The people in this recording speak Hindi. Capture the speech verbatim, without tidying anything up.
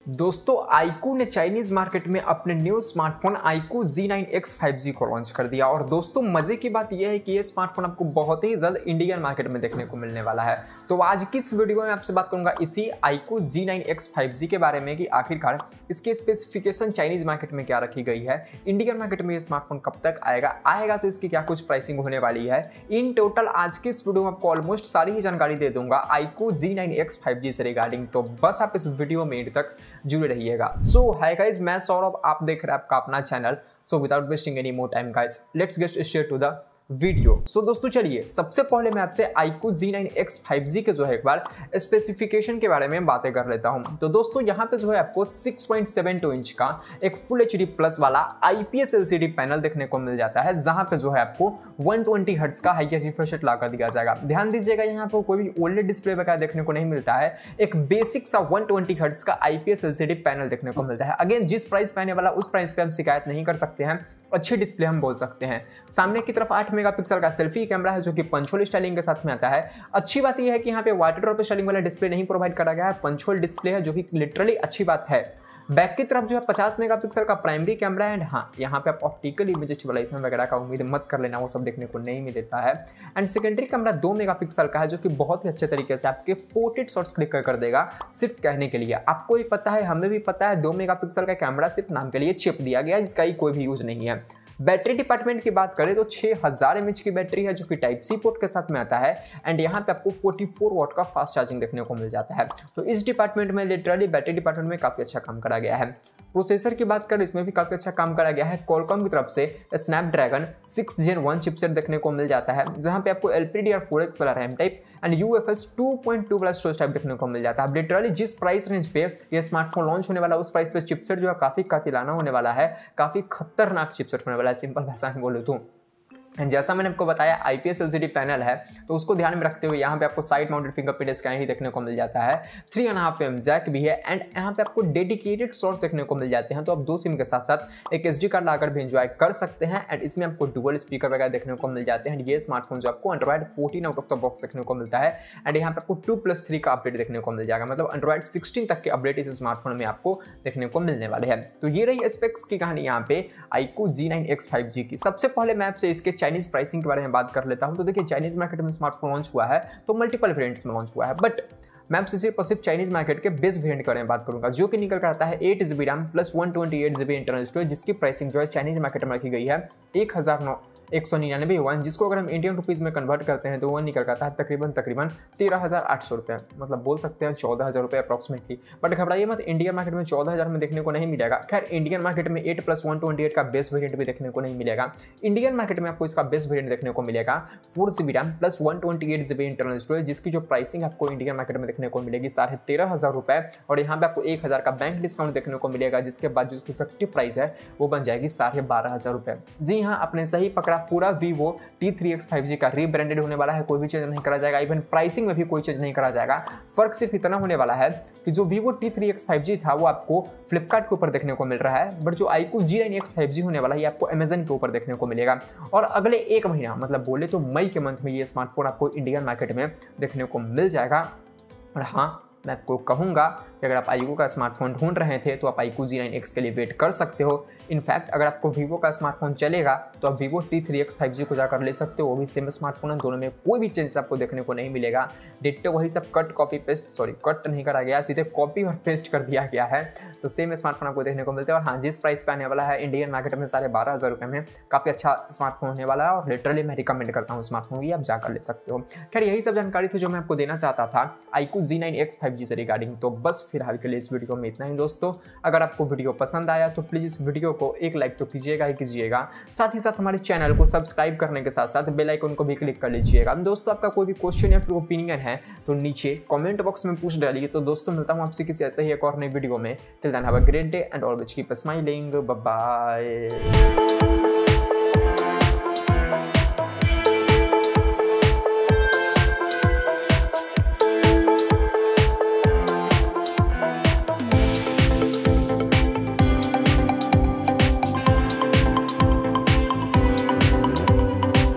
दोस्तों आईकू ने चाइनीज मार्केट में अपने new smartphone iQOO Z nine X five G को लॉन्च कर दिया। और दोस्तों मजे की बात यह है कि ये स्मार्टफोन आपको बहुत ही जल्द इंडियन मार्केट में देखने को मिलने वाला है। तो आज की इस वीडियो में आपसे बात करूंगा इसी iQOO Z nine X five G के बारे में कि आखिरकार इसके स्पेसिफिकेशन चाइनीज मार्केट में क्या रखी गई है, इंडियन मार्केट में ये स्मार्टफोन कब तक आएगा आएगा तो इसकी क्या कुछ प्राइसिंग होने वाली है। इन टोटल आज की इस वीडियो में आपको ऑलमोस्ट सारी ही जानकारी दे दूंगा iQOO Z nine X five G से रिगार्डिंग। तो बस आप इस वीडियो में एंड तक जुड़े रहिएगा। सो हाय गाइस, मैं सौरभ, आप देख रहे हैं आपका अपना चैनल। So without wasting any more time guys, let's get straight to the video. So so, दोस्तों चलिए सबसे पहले मैं आपसे iQOO Z nine X five G के जो है एक बार स्पेसिफिकेशन के बारे में बातें कर लेता हूं। तो दोस्तों यहाँ पे जो है आपको six point seven two inch का एक फुल एचडी प्लस वाला आईपीएस एलसीडी पैनल देखने को मिल जाता है, जहां पे जो है आपको वन ट्वेंटी हर्ट्ज का हाई रिफ्रेश रेट ला कर दिया जाएगा। ध्यान दीजिएगा यहाँ पर कोई भी ओएलईडी डिस्प्ले वगैरह देखने को नहीं मिलता है, एक बेसिक सा वन ट्वेंटी हर्ट्ज का आईपीएस एलसीडी पैनल देखने को मिलता है। अगेन जिस प्राइस पे आने वाला उस प्राइस पे हम शिकायत नहीं कर सकते हैं, अच्छी डिस्प्ले हम बोल सकते हैं। सामने की तरफ आठ मेगापिक्सल का सेल्फी कैमरा है जो कि पंच होल स्टाइलिंग के साथ में आता है। अच्छी बात यह है कि यहाँ पे वाटर ड्रॉप स्टाइलिंग वाला डिस्प्ले नहीं प्रोवाइड करा गया है, पंच होल डिस्प्ले है जो कि लिटरली अच्छी बात है। बैक की तरफ जो है पचास मेगापिक्सल का प्राइमरी कैमरा है एंड हाँ यहाँ पे आप ऑप्टिकल इमेज स्टेबलाइजेशन वगैरह का उम्मीद मत कर लेना, वो सब देखने को नहीं मिलता है। एंड सेकेंडरी कैमरा दो मेगापिक्सल का है जो कि बहुत ही अच्छे तरीके से आपके पोर्ट्रेट शॉट्स क्लिक कर, कर देगा। सिर्फ कहने के लिए, आपको भी पता है, हमें भी पता है, दो मेगापिक्सल का कैमरा सिर्फ नाम के लिए चिप दिया गया है, जिसका ही कोई भी यूज नहीं है। बैटरी डिपार्टमेंट की बात करें तो छह हज़ार एमएच की बैटरी है जो कि टाइप सी पोर्ट के साथ में आता है एंड यहाँ पे आपको चौवालीस वॉट का फास्ट चार्जिंग देखने को मिल जाता है। तो इस डिपार्टमेंट में लिटरली बैटरी डिपार्टमेंट में काफी अच्छा काम करा गया है। प्रोसेसर की बात करें इसमें भी काफी अच्छा काम करा गया है। क्वालकॉम की तरफ से Snapdragon six gen one chipset देखने को मिल जाता है, जहां पे आपको एलपीडीआर फोर एक्स वाला RAM type and UFS two point two वाला स्टोरेज टाइप देखने को मिल जाता है। अब लिटरली जिस प्राइस रेंज पे ये स्मार्टफोन लॉन्च होने वाला है उस प्राइस पे चिपसेट जो है काफी कातिलाना होने वाला है, काफी खतरनाक चिपसेट होने वाला है, सिंपल भाषा में बोलूं तो। जैसा मैंने आपको बताया आईपीएस एलसीडी पैनल है तो उसको ध्यान में रखते हुए यहाँ पे आपको साइड माउंटेड फिंगरप्रिंट स्कैनर ही देखने को मिल जाता है। Three and half M jack भी है एंड यहाँ पे आपको डेडिकेटेड सॉर्ट्स देखने को मिल जाते हैं, तो आप दो सिम के साथ साथ एक एसडी कार्ड लाकर भी एंजॉय कर सकते हैं। एंड इसमें आपको डुअल स्पीकर वगैरह देखने को मिल जाते हैं। ये स्मार्टफोन जो आपको Android fourteen out of the box देखने को मिलता है एंड यहाँ पे आपको टू प्लस थ्री का अपडेट देखने को मिल जाएगा, मतलब एंड्रॉइड सिक्सटीन तक के अपडेट इस स्मार्टफोन में आपको देखने को मिलने वाले हैं। तो ये रही स्पेक्स की कहानी यहाँ पे iQOO Z nine X five G की। सबसे पहले मैं आपसे इसके चाइनीज प्राइसिंग के बारे में बात कर लेता हूं। तो देखिए चाइनीज मार्केट में स्मार्टफोन लॉन्च हुआ है तो मल्टीपल वेरिएंट्स में लॉन्च हुआ है, बट मैं आपसे सिर्फ और सिर्फ चाइनीज मार्केट के बेस्ट वेरिएंट के बारे में बात करूंगा जो कि निकल कर आता है eight GB RAM plus one twenty eight GB internal storage, जिसकी प्राइसिंग जो है चाइनीज मार्केट में रखी गई है एक हजार नौ एक सौ निन्यानवे वन, जिसको अगर हम इंडियन रुपीज में कन्वर्ट करते हैं तो वो निकल करता है तकरीबन तकरीबन तेरह हजार आठ सौ रुपये, मतलब बोल सकते हैं चौदह हजार रुपये अप्रॉक्सिमेटली। बट घबराइए मत, इंडियन मार्केट में चौदह हजार में देखने को नहीं मिलेगा। खैर इंडियन मार्केट में eight plus one twenty eight का बेस्ट वेरियंट भी देखने को नहीं मिलेगा। इंडियन मार्केट में आपको इसका बेस्ट वेरियंट देखने को मिलेगा four GB RAM plus one twenty eight GB internal storage, जिसकी जो प्राइसिंग आपको इंडियन मार्केट में देखने को मिलेगी साढ़े तेरह हजार रुपये और यहाँ पे आपको एक हजार का बैंक डिस्काउंट देखने को मिलेगा, जिसके बाद जो इफेक्टिव प्राइस है वो बन जाएगी साढ़े बारह हजार रुपये। जी हाँ, आपने सही पकड़ा, पूरा Vivo T three X five G का रीब्रांडेड होने वाला है, कोई भी चेंज नहीं करा जाएगा, इवन प्राइसिंग में भी कोई चेंज नहीं करा जाएगा। फर्क सिर्फ इतना होने वाला है कि जो Vivo T three X five G था वो आपको फ्लिपकार्ट के ऊपर देखने को मिल रहा है, बट जो iQOO Z nine X five G होने वाला है ये आपको अमेजन के ऊपर देखने को मिलेगा। और अगले एक महीना, मतलब बोले तो मई के मंथ में ये स्मार्टफोन आपको इंडियन मार्केट में देखने को मिल जाएगा। और हाँ, मैं आपको कहूँगा कि अगर आप आईकू का स्मार्टफोन ढूंढ रहे थे तो आप आईकू ज़ी नाइन एक्स के लिए वेट कर सकते हो। इनफैक्ट अगर आपको वीवो का स्मार्टफोन चलेगा तो आप Vivo T three X five G को जाकर ले सकते हो, वो भी सेम स्मार्टफोन है, दोनों में कोई भी चेंज आपको देखने को नहीं मिलेगा। डिट्टो वही सब cut copy paste, sorry cut नहीं करा गया, सीधे कॉपी और पेस्ट कर दिया गया है, तो सेम स्मार्टफोन आपको देखने को मिलता है। और हाँ, जिस प्राइस पे आने वाला है इंडियन मार्केट में साढ़े बारह हज़ार रुपये में काफ़ी अच्छा स्मार्टफोन होने वाला है और लिटरली मैं रिकमेंड करता हूँ स्मार्टफोन की, आप जाकर ले सकते हो। खैर यही सब जानकारी थी जो मैं आपको देना चाहता था iQOO Z nine X five G से रिगार्डिंग। तो बस फिलहाल के लिए इस वीडियो में इतना ही दोस्तों। अगर आपको वीडियो पसंद आया तो प्लीज़ इस वीडियो को एक लाइक तो कीजिएगा ही कीजिएगा, साथ ही साथ हमारे चैनल को सब्सक्राइब करने के साथ साथ बेल आइकन को भी क्लिक कर लीजिएगा। दोस्तों आपका कोई भी क्वेश्चन या फिर ओपिनियन है तो नीचे कमेंट बॉक्स में पूछ डालिए। तो दोस्तों मिलता हूँ आपसे किसी ऐसे ही एक और नई वीडियो में। Till then have a great day and always keep smiling. Bye bye.